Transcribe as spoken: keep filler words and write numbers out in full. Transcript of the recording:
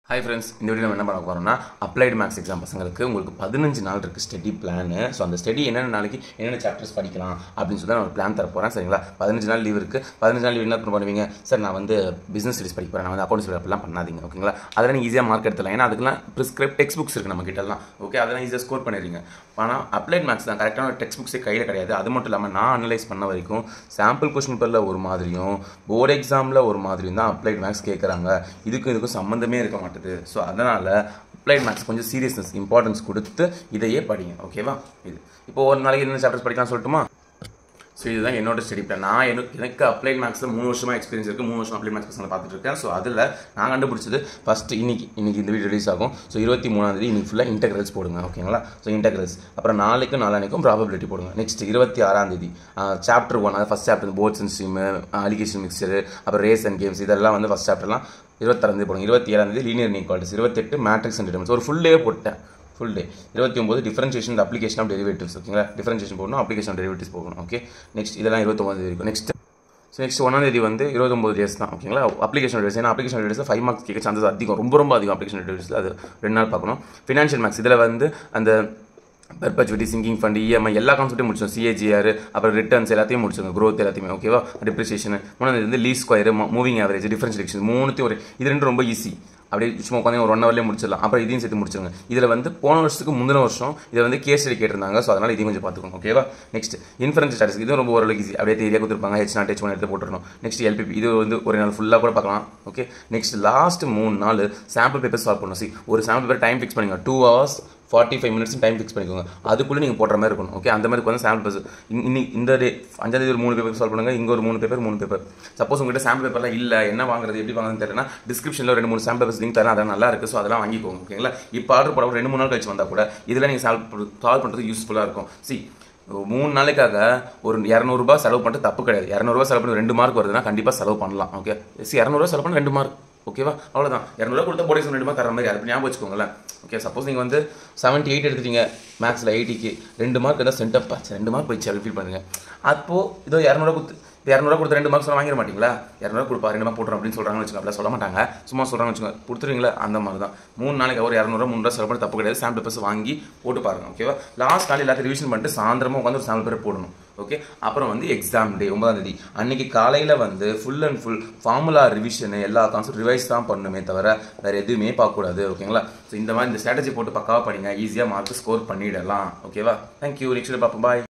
Hi friends, இந்த video நம்ம என்ன பண்ண போறோம்னா அப்ளைடு மேக்ஸ் எக்ஸாம் பசங்களுக்கு உங்களுக்கு பதினஞ்சு நாள் இருக்கு ஸ்டடி பிளான். ஸோ அந்த ஸ்டடி என்னென்ன நாளைக்கு என்னென்ன சாப்டர்ஸ் படிக்கலாம் அப்படின்னு சொல்லி நான் ஒரு பிளான் தர போகிறேன். சரிங்களா? பதினஞ்சு நாள் லீவ் இருக்குது. பதினஞ்சு நாள் லீவ் என்ன பண்ணுவீங்க? சார் நான் வந்து பிஸ்னஸ் ஸ்டடிஸ் படிக்க போகிறேன், நான் வந்து அக்கௌண்ட்ஸ் அப்படிலாம் பண்ணாதீங்க. ஓகேங்களா? அதெல்லாம் நீங்கள் ஈஸியாக மார்க் எடுத்துலாம். ஏன்னா அதுக்கெல்லாம் ப்ரிஸ்கிரைப் டெக்ஸ்ட் புக்ஸ் இருக்குது நம்ம கிட்டலாம். ஓகே, அதெல்லாம் ஈஸியாக ஸ்கோர் பண்ணிடுறீங்க. ஆனால் அப்ளைட் மேக்ஸ் தான் கரெக்டான டெக்ஸ்ட் புக்ஸே கையில் கிடையாது. அது மட்டும் இல்லாமல் நான் அனலைஸ் பண்ண வரைக்கும் சாம்பிள் கொஸ்டின் பேப்பரில் ஒரு மாதிரியும் போர்டு எக்ஸாமில் ஒரு மாதிரியும் தான் அப்ளைட் மேக்ஸ் கேட்குறாங்க. இதுக்கும் இதுக்கும் சம்மந்தமே இருக்க மாட்டுது. ஸோ அதனால் அப்ளைட் மேக்ஸ் கொஞ்சம் சீரியஸ்னஸ் இம்பார்ட்டன்ஸ் கொடுத்து இதையே படிங்க. ஓகேவா? இது இப்போ ஒரு நாளைக்கு என்ன சாப்டர்ஸ் படிக்கலாம் சொல்லட்டுமா? ஸோ இதுதான் என்னோட ஸ்டடி பிளான். நான் எனக்கு எனக்கு அப்ளைட் மேக்ஸில் மூணு வருஷமாக எக்ஸ்பீரியன்ஸ் இருக்குது. மூணு வருஷம் அப்ளைட் மேக்ஸ் பசங்களை பார்த்துட்டு இருக்கேன். ஸோ அதில் நான் கண்டுபிடிச்சது ஃபஸ்ட்டு இன்னைக்கு இன்னைக்கு இந்த வீடியோ ரிலீஸ் ஆகும். ஸோ இருபத்தி மூணாந்தேதி இன்னைக்கு ஃபுல்லாக இன்டெக்ரல்ஸ் போடுங்க. ஓகேங்களா? ஸோ இன்டெக்ரல்ஸ் அப்புறம் நாளைக்கும் நாளானிக்கும் ப்ராபபிலிட்டி போடுங்க. நெக்ஸ்ட் இருபத்தி ஆறாந்தேதி சாப்டர் ஒன், அதாவது first chapter boats and stream, alligation mixture, அப்புறம் ரேஸ் அண்ட் கேம்ஸ், இதெல்லாம் வந்து ஃபஸ்ட் சாப்டர்லாம் இருபத்தாறாந்தேதி போடுங்க. இருபத்தி ஏழாந்தேதி லீனியர் இன்இக்வாலிட்டிஸ், இருபத்தெட்டு மேட்ரிக்ஸ் அண்ட் டிட்டர்மினன்ட்ஸ், ஒரு ஃபுல் டே போட்டேன். Full day. இருபத்தி ஒம்பது டிஃபரன்ஷியேஷன் அப்ளிகேஷன் ஆஃப் டெரிவேட்டிவ்ஸ். ஓகேங்களா? டிஃபரன்ஷியேஷன் போடணும், அப்ளிகேஷன் ஆஃப் டெரிவேட்டிவ்ஸ் போகணும். ஓகே, நெக்ஸ்ட் இதெல்லாம் இருபத்தொம்பது இருக்கும். நெக்ஸ்ட் ஸோ நெக்ஸ்ட் ஒன்றாந்தேதி வந்து இருபத்தொம்பது டேஸ் தான். ஓகேங்களா? Application days. ஏன்னா அப்ளிகேஷன் டேஸில் ஃபைவ் மார்க்ஸ் கேட்க சான்சஸ் அதிகம், ரொம்ப ரொம்ப அதிகம். அப்ளிகேஷன் டேஸில் அது ரெண்டு நாள் பார்க்கணும். ஃபினான்ஷியல் மேக்ஸ் இதில் வந்து அந்த பெர்பச்சுவிட்டி, சிங்கிங் ஃபண்ட், இஎம்ஐ எல்லா கான்செப்ட்டையும் முடிச்சோம். சிஏஜிஆர், அப்புறம் ரிட்டர்ன்ஸ் எல்லாத்தையும் முடிச்சோங்க. க்ரோத் எல்லாத்தையுமே. ஓகேவா? டிப்ரிசியேஷன். மூணாவது வந்து least square, moving average, differentiation, மூணுத்தையும் ஒரு இது ரெண்டு ரொம்ப ஈஸி. அப்படியே சும்மா உட்காந்து ஒரு ஒன் ஹவர்லேயே முடிச்சிடலாம். அப்புறம் இதையும் சேர்த்து முடிச்சுங்க. இதில் வந்து போன வருஷத்துக்கு முந்தின வருஷம் இதை வந்து கேஸ் ஸ்டடி கேட்டிருந்தாங்க. ஸோ அதனால் இதையும் கொஞ்சம் பார்த்துக்கோங்க. ஓகேவா? நெக்ஸ்ட் இன்ஃபரன்ஸ் ஸ்டாட்டிஸ்டிக்ஸ், இதுவும் ரொம்ப ஓரளவுக்கு ஈஸி. அப்படியே தேரியாக கொடுத்துருப்பாங்க. ஹெச் நாட் ஹெச் ஒன் எடுத்து போட்டுருணும். நெக்ஸ்ட் எல்பிபி, இது வந்து ஒரு நாள் ஃபுல்லாக கூட பார்க்கலாம். ஓகே, நெக்ஸ்ட் லாஸ்ட் மூணு நாள் சாம்பிள் பேப்பர் சால்வ் பண்ணணும். சி ஒரு சாம்பிள் பேப்பர் டைம் ஃபிக்ஸ் பண்ணிங்க. Two hours forty five minutes time fix பண்ணிக்கோங்க. அதுக்குள்ளே நீங்கள் போடுற மாதிரி இருக்கணும். ஓகே, அந்த மாதிரி வந்து சாம்பிள் பேப்பர் இன்னைக்கு இந்த டே அஞ்சாந்தேதி ஒரு மூணு பேப்பர் சால்வ் பண்ணுங்க. இங்கே ஒரு மூணு பேப்பர் மூணு பேப்பர் சப்போஸ் உங்கள்கிட்ட சாம்பிள் பேப்பர்லாம் இல்லை, என்ன வாங்குறது எப்படி வாங்குறதுன்னு தெரியலனா டிஸ்கிரிப்ஷனில் ரெண்டு மூணு சாம்பிள் பேப்பர்ஸ் லிங்க் தரேன். அதெல்லாம் நல்லா இருக்குது. ஸோ அதெல்லாம் வாங்கிக்கோங்க. ஓகேங்களா? இப்போ ஆர்டர் போட ரெண்டு மூணு நாள் கழிச்சு வந்தால் கூட இதில் நீங்கள் சால்வ் சால்வ் பண்ணுறது யூஸ்ஃபுல்லாக இருக்கும். சி மூணு நாளைக்காக ஒரு இரநூறுபா செலவு பண்ணிட்டு தப்பு கிடையாது. இரநூறுபா செலவு பண்ணி ரெண்டு மார்க் வருதுன்னா கண்டிப்பாக செலவு பண்ணலாம். ஓகே, சி இரநூறுவா செலவு பண்ணி ரெண்டு மார்க். ஓகேவா? அவ்வளோதான். இரநூறுவா கொடுத்தா போர்டு எக்ஸாம் ரெண்டு மார்க் தர மாதிரி அது ஞாபகம் வச்சுக்கோங்களேன். ஓகே, சப்போஸ் நீங்கள் வந்து செவன்ட்டி எயிட் எடுத்துட்டீங்க மேக்ஸில், எயிட்டிக்கு ரெண்டு மார்க் ஏதாவது சென்டப் ஆச்சு, ரெண்டு மார்க் போயிடுச்சு அப்படி ஃபீல் பண்ணுங்க. அப்போது இதோ இரநூறுவா கொடுத்து இரநூறுவா கொடுத்து ரெண்டு மார்க்ஸ் வாங்கிட மாட்டீங்களா? இரநூறுவா கொடுப்பா ரெண்டு மார்க் போட்டுரும் அப்படின்னு சொல்கிறாங்கன்னு வச்சுக்கோங்க. அப்படிலாம் சொல்ல மாட்டாங்க, சும்மா சொல்கிறாங்கன்னு வச்சுக்கோங்க. கொடுத்துருவீங்களா? அந்த மாதிரி தான். மூணு நாளைக்கு ஒரு இரநூறுவா மூணு ரூபா செலவு பண்ணி தப்பு கிடையாது. சாம்பிள் பேப்பர்ஸ் வாங்கி போட்டு பாருங்க. ஓகேவா? லாஸ்ட் நாள் எல்லாத்தையும் ரிவிஷன் பண்ணிட்டு சாயந்தரமாக உட்காந்து ஒரு சாம்பிள் பேப்பர் போடணும். ஓகே, அப்புறம் வந்து எக்ஸாம் டே ஒன்பதாம் தேதி அன்னைக்கு காலையில் வந்து full and full formula revision எல்லா கான்செப்ட் ரிவைஸ் தான் பண்ணணுமே தவிர வேறு எதுவுமே பார்க்கக்கூடாது. ஓகேங்களா? ஸோ இந்த மாதிரி இந்த ஸ்ட்ராட்டஜி போட்டு பக்காவாக படிங்க. ஈஸியாக மார்க் ஸ்கோர் பண்ணிடலாம். ஓகேவா? தேங்க்யூ. நெக்ஸ்ட் பார்ப்போம். பாய்.